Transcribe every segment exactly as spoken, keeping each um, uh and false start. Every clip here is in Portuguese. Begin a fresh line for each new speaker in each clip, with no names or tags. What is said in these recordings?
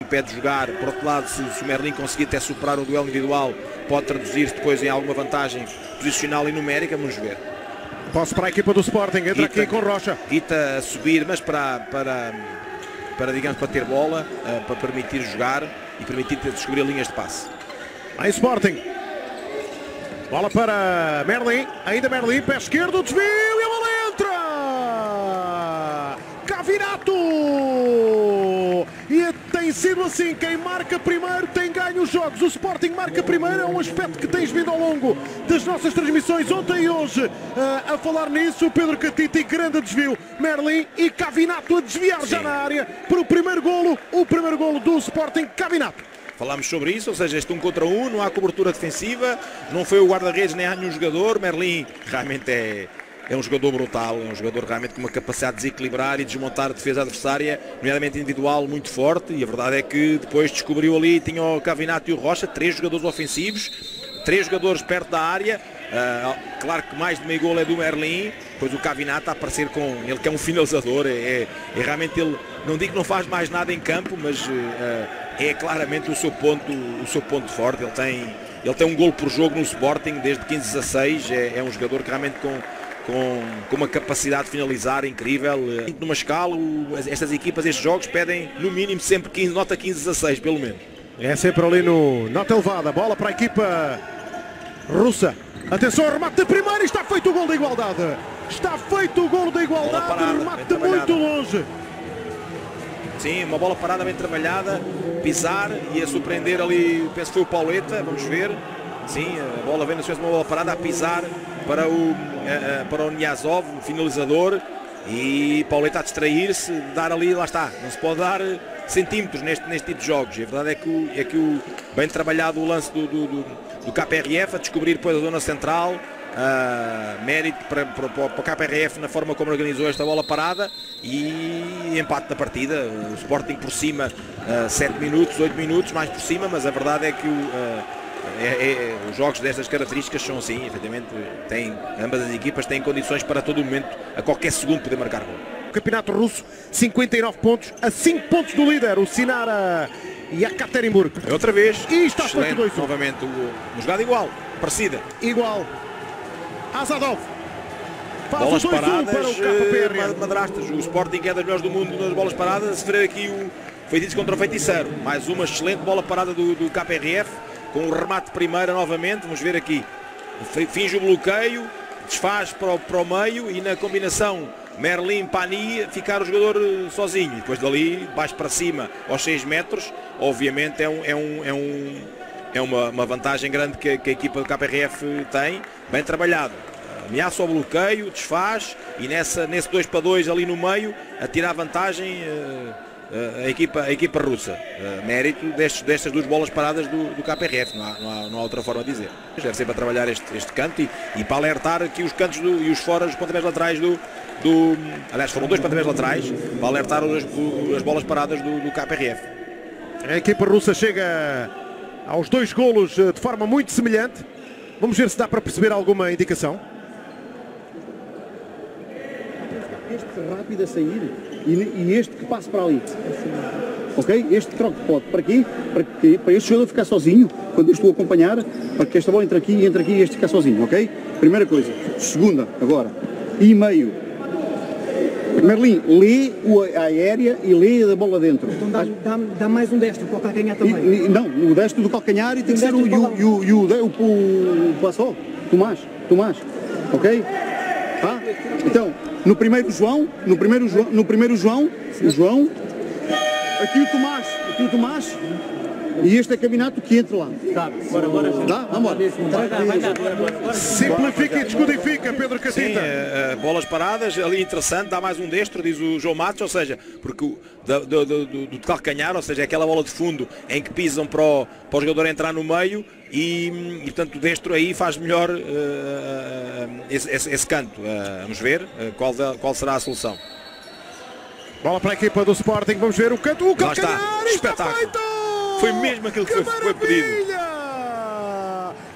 pede jogar. Por outro lado, se, se o Merlin conseguir até superar o duelo individual, pode traduzir-se depois em alguma vantagem posicional e numérica. Vamos ver.
Posse para a equipa do Sporting, entra
Guita,
aqui com Rocha.
Guita a subir, mas para, para, para digamos, para ter bola, uh, para permitir jogar e permitir descobrir linhas de passe.
Aí Sporting. Bola para Merlin, ainda Merlin, pé esquerdo, desvio e a bola entra! Cavinato! E tem sido assim, quem marca primeiro tem ganho os jogos. O Sporting marca primeiro, é um aspecto que tens vindo ao longo das nossas transmissões ontem e hoje uh, a falar nisso. Pedro Catita e grande desvio, Merlin e Cavinato a desviar Sim. já na área para o primeiro golo, o primeiro golo do Sporting, Cavinato.
Falámos sobre isso, ou seja, este um contra um, não há cobertura defensiva, não foi o guarda-redes nem há nenhum jogador. Merlin realmente é, é um jogador brutal, é um jogador realmente com uma capacidade de desequilibrar e desmontar a defesa adversária, nomeadamente individual, muito forte, e a verdade é que depois descobriu ali, tinha o Cavinato e o Rocha, três jogadores ofensivos, três jogadores perto da área. Uh, claro que mais de meio gol é do Merlin, depois o Cavinato a aparecer com ele, que é um finalizador, é, é, é realmente ele, não digo que não faz mais nada em campo, mas uh, é claramente o seu ponto, o seu ponto forte. Ele tem, ele tem um gol por jogo no Sporting desde quinze a dezasseis, é, é um jogador que realmente com, com, com uma capacidade de finalizar incrível. Uh, numa escala, o, estas equipas, estes jogos pedem no mínimo sempre quinze, nota quinze a dezasseis pelo menos.
É sempre ali no nota elevada, bola para a equipa russa. Atenção, remate de primeira e está feito o gol da igualdade. Está feito o gol da igualdade, parada, remate muito longe.
Sim, uma bola parada bem trabalhada, pisar e a surpreender ali, penso que foi o Pauleta, vamos ver. Sim, a bola vem na sequência de uma bola parada a pisar para o, para o Niazov, o finalizador. E Pauleta a distrair-se, dar ali, lá está, não se pode dar centímetros neste, neste tipo de jogos. E a verdade é que o, é que o bem trabalhado o lance do, do, do, do K P R F, a descobrir depois a zona central, uh, mérito para, para, para o K P R F na forma como organizou esta bola parada e empate da partida. O Sporting por cima, uh, sete minutos, oito minutos, mais por cima, mas a verdade é que o... Uh, É, é, os jogos destas características são assim, efetivamente, têm, ambas as equipas têm condições para todo momento, a qualquer segundo poder marcar gol.
O Campeonato Russo, cinquenta e nove pontos, a cinco pontos do líder, o Sinara Yekaterinburg.
É outra vez,
e está feito dois.
Novamente, uma jogada igual, parecida.
Igual. Azadov. Faz
bolas
o
paradas,
para o K P R F.
madrastas. O Sporting é das melhores do mundo nas bolas paradas. A sofrer aqui o feitiço contra o feiticeiro. Mais uma excelente bola parada do, do K P R F. Com o remate de primeira novamente, vamos ver aqui, finge o bloqueio, desfaz para o, para o meio e na combinação Merlin-Pani ficar o jogador sozinho. E depois dali, baixo para cima, aos seis metros, obviamente é, um, é, um, é, um, é uma, uma vantagem grande que, que a equipa do K P R F tem, bem trabalhado. Ameaça o bloqueio, desfaz e nessa, nesse dois para dois ali no meio, a tirar vantagem... Uh, A equipa, a equipa russa, uh, mérito destes, destas duas bolas paradas do, do K P R F, não há, não, há, não há outra forma de dizer. Deve sempre a trabalhar este, este canto e, e para alertar aqui os cantos do, e os fora, os pontapés laterais do, do... Aliás, foram dois pontapés laterais para alertar as, as bolas paradas do, do K P R F.
A equipa russa chega aos dois golos de forma muito semelhante. Vamos ver se dá para perceber alguma indicação.
Este rápido a sair e, e este que passa para ali, ok? Este troco pode para aqui, para, que, para este jogador ficar sozinho, quando eu estou a acompanhar, para que esta bola entre aqui e entre aqui e este ficar sozinho, ok? Primeira coisa. Segunda, agora, e meio. Merlin, lê a aérea e lê a bola dentro.
Então dá, dá, dá mais um destro para o calcanhar também.
E, e, não, o destro do calcanhar e tem que ser o, o, o, o, o, o, o Passol, Tomás, Tomás, ok? Tá? Então, no primeiro João, no primeiro João, no primeiro João, o João, aqui o Tomás, aqui o Tomás, e este é Cavinato que entra lá.
Tá, bora, bora.
Dá? Vamos
embora.
Simplifica e descodifica, Pedro Catita.
Sim, uh, uh, bolas paradas, ali interessante, dá mais um destro, diz o João Matos, ou seja, porque o do, do, do, do calcanhar, ou seja, aquela bola de fundo em que pisam para o, para o jogador entrar no meio e, e portanto o destro aí faz melhor uh, uh, esse, esse, esse canto. Uh, vamos ver uh, qual, qual será a solução.
Bola para a equipa do Sporting, vamos ver o canto, o calcanhar,
está, espetáculo. Foi mesmo aquilo que, que foi, foi pedido.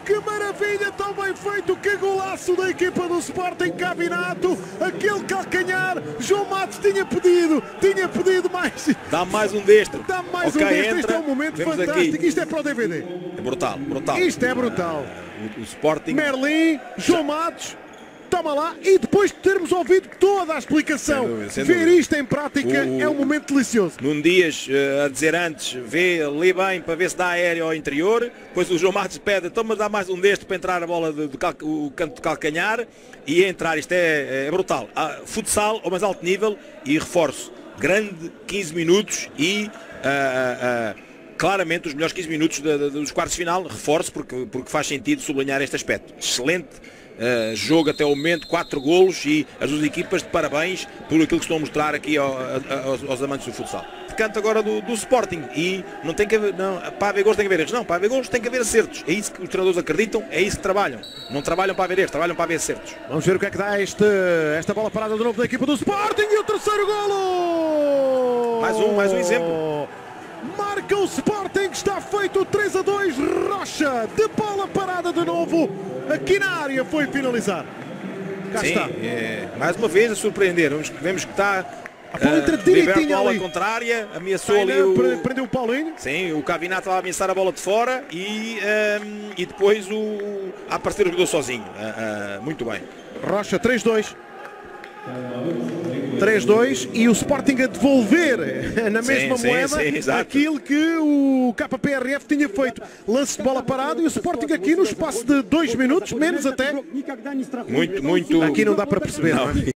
que maravilha, tão bem feito, que golaço da equipa do Sporting Cabinato, aquele calcanhar, João Matos tinha pedido, tinha pedido mais.
Dá mais um deste.
Dá mais
okay,
um deste,
entra,
este é um momento
vemos
fantástico,
aqui.
isto é para o D V D.
É brutal, brutal.
Isto é brutal.
O, o Sporting...
Merlin, João Matos, toma lá, e depois de termos ouvido toda a explicação,
Sem dúvida, sem
ver
dúvida.
isto em prática
O-
é um momento delicioso.
Num Dias uh, a dizer antes, vê, lê bem para ver se dá aéreo ao interior, depois o João Matos pede, então mas dá mais um deste para entrar a bola do, do cal, o canto de calcanhar e entrar, isto é, é brutal. Ah, futsal ao mais alto nível e reforço, grande quinze minutos e uh, uh, uh, claramente os melhores quinze minutos de, de, dos quartos de final, reforço porque, porque faz sentido sublinhar este aspecto. Excelente Uh, jogo até o momento, quatro golos e as duas equipas de parabéns por aquilo que estão a mostrar aqui ao, a, aos, aos amantes do futsal. De canto agora do, do Sporting e não tem que haver, não, para haver gols tem que haver erros, não, para haver gols tem que haver acertos, é isso que os treinadores acreditam, é isso que trabalham, não trabalham para haver erros, trabalham para haver acertos.
Vamos ver o que é que dá este, esta bola parada de novo da equipa do Sporting e o terceiro golo!
Mais um, mais um exemplo.
Marca o Sporting, está feito três a dois, Rocha, de bola parada de novo, aqui na área foi finalizar. Cá
Sim,
está.
é, mais uma vez a surpreender, vemos, vemos que está
A bola entra
uh,
direitinho
liberto a bola
ali.
contrária, ameaçou
Taina,
ali o...
pre- prendeu o Paulinho.
Sim, o Cabinato estava a ameaçar a bola de fora e, um, e depois o, a aparecer o jogador sozinho. Uh, uh, muito bem.
Rocha, três dois. três dois e o Sporting a devolver na
Sim,
mesma
sim,
moeda
sim, exato.
aquilo que o K P R F tinha feito. Lance de bola parado e o Sporting aqui no espaço de dois minutos, menos até.
Muito, muito...
Aqui não dá para perceber, não é?